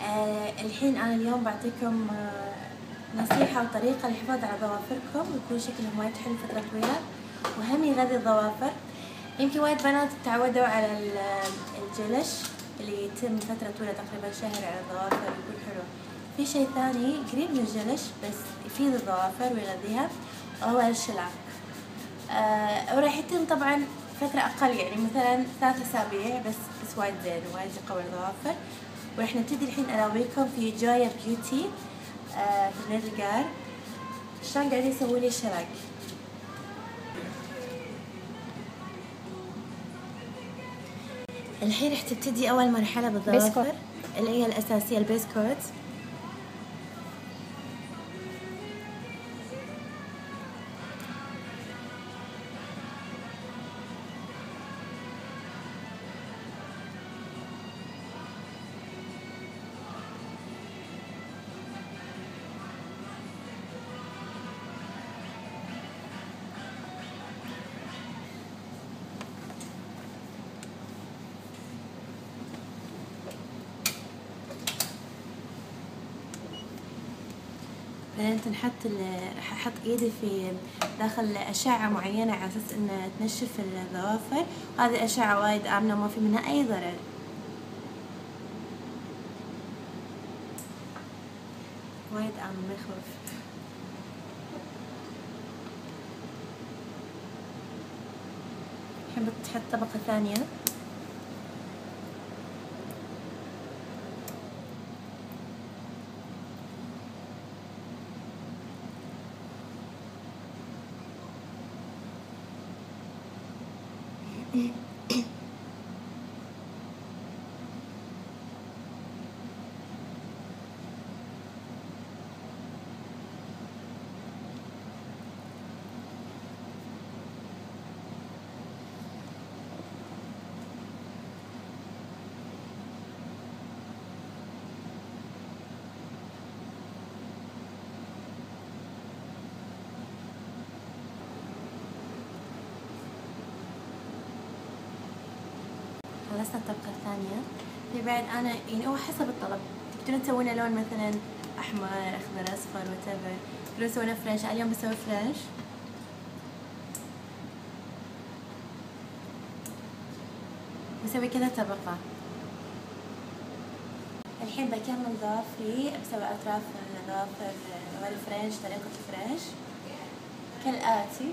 الحين أنا اليوم بعطيكم نصيحة وطريقة للحفاظ على ضوافركم ويكون شكلهم وايد حلو فترة طويلة وهم يغذي الضوافر. يمكن وايد بنات تعودوا على الجلش اللي يتم فترة طويلة تقريبا شهر على الضوافر ويكون حلو. في شيء ثاني قريب من الجلش بس يفيد الضوافر ويغذيها وهو الشلع. وراح يتم طبعا فترة أقل، يعني مثلا 3 أسابيع بس وايد زين وايد يقوي الضوافر. ورح نبتدي الحين أراويكم في جويا بيوتي في نيدلجار شلون قاعدين يسووا لي الشلق. الحين رح تبتدي أول مرحلة بالضوافر اللي هي الأساسية البيس كوت. بعدين راح احط ايدي في داخل اشعه معينه على اساس انها تنشف الضوافر. هذه الاشعه وايد امنه وما في منها اي ضرر. وايد امن ما يخوف. الحين بتحط طبقه ثانيه. خلصنا الطبقة الثانية. في بعد أنا يعني هو حسب الطلب، تقدرون تسوونه لون مثلا أحمر أخضر أصفر whatever. تقدرون تسوونه فرنش. اليوم بسوي فرنش. بسوي كذا طبقة. الحين بكمل ضوافري، بسوي أطراف الضوافر غير الفرنش طريقة الفرنش كالآتي.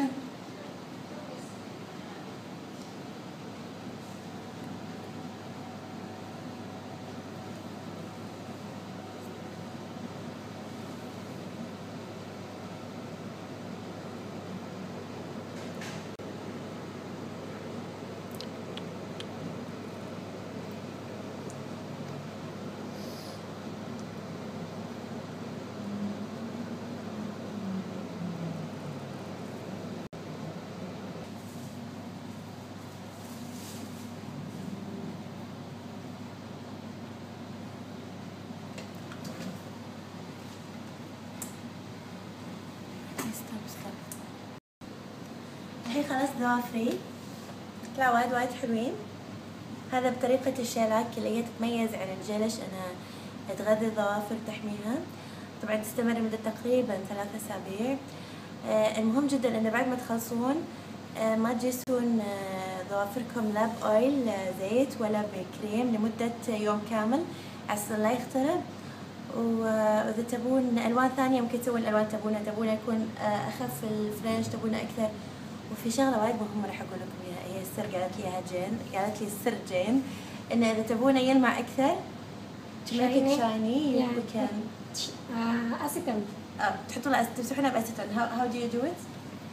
الحين خلصت ضوافري طلعوا وايد حلوين. هذا بطريقة الشيلاك اللي هي تتميز عن الجلش انها تغذي الضوافر وتحميها. طبعا تستمر لمدة تقريبا 3 أسابيع. المهم جدا انه بعد ما تخلصون ما تجيسون ضوافركم لا بأويل زيت ولا بكريم لمدة يوم كامل عشان لا يخترب. وإذا تبون ألوان ثانية ممكن تسوون الألوان تبونه يكون أخف الفرنش تبونه أكثر. وفي شغلة وايد مهمة راح أقول لكم إياها، هي السر قالت لي إياها جين، قالت لي السر جين إن إذا تبونه يلمع أكثر شايني يمكن أسيتون. تحطوا له تمسحونه بأسيتون. how do you do it؟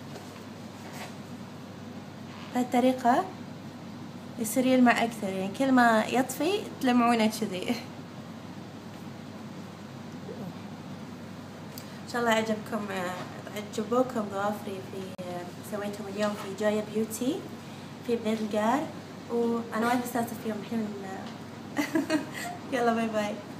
بهالطريقة يصير يلمع أكثر، يعني كل ما يطفي تلمعونه كذي. إن شاء الله عجبوكم ضوافري في سويتهم اليوم في جويا بيوتي في نيدلجار، وأنا وايد مستانسة فيهم الحين. يلا باي باي.